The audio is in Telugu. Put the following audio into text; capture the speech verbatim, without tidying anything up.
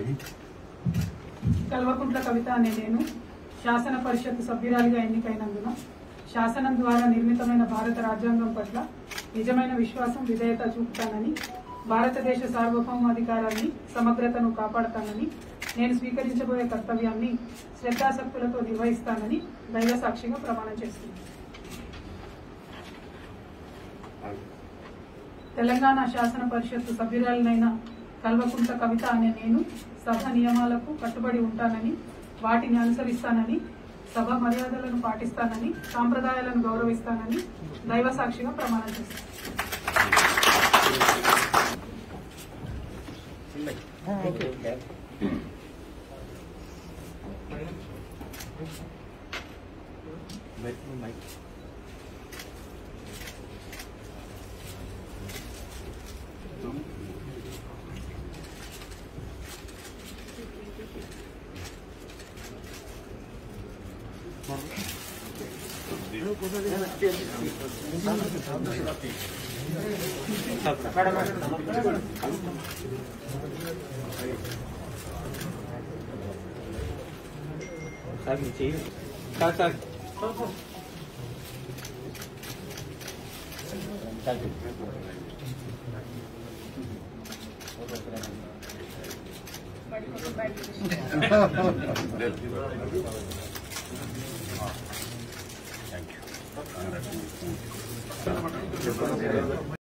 కల్వకుంట్ల కవిత అనే నేను శాసన పరిషత్ సభ్యురాలిగా ఎన్నికైనందున శాసనం ద్వారా నిర్మితమైన భారత రాజ్యాంగం పట్ల నిజమైన విశ్వాసం విధేయత చూపుతానని, భారతదేశ సార్వభౌమాధికారాన్ని సమగ్రతను కాపాడతానని, నేను స్వీకరించబోయే కర్తవ్యాన్ని శ్రద్ధాశక్తులతో నిర్వహిస్తానని దైవ సాక్షిగా ప్రమాణం చేస్తున్నాను. తెలంగాణ శాసన పరిషత్ సభ్యురాలినైన కల్వకుంట్ల కవిత అనే నేను సభ నియమాలకు కట్టుబడి ఉంటానని, వాటిని అనుసరిస్తానని, సభ మర్యాదలను పాటిస్తానని, సాంప్రదాయాలను గౌరవిస్తానని దైవ సాక్షిగా ప్రమాణం చేస్తాను. సార్ మీరు చేయండి సార్ సార్ Thank you.